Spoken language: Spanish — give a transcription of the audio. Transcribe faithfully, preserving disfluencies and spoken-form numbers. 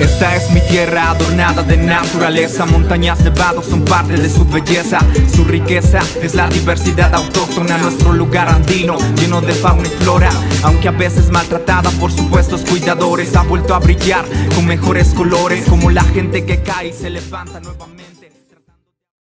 Esta es mi tierra adornada de naturaleza. Montañas, nevados son parte de su belleza. Su riqueza es la diversidad autóctona. Nuestro lugar andino, lleno de fauna y flora. Aunque a veces maltratada por supuestos cuidadores, ha vuelto a brillar con mejores colores, como la gente que cae y se levanta nuevamente.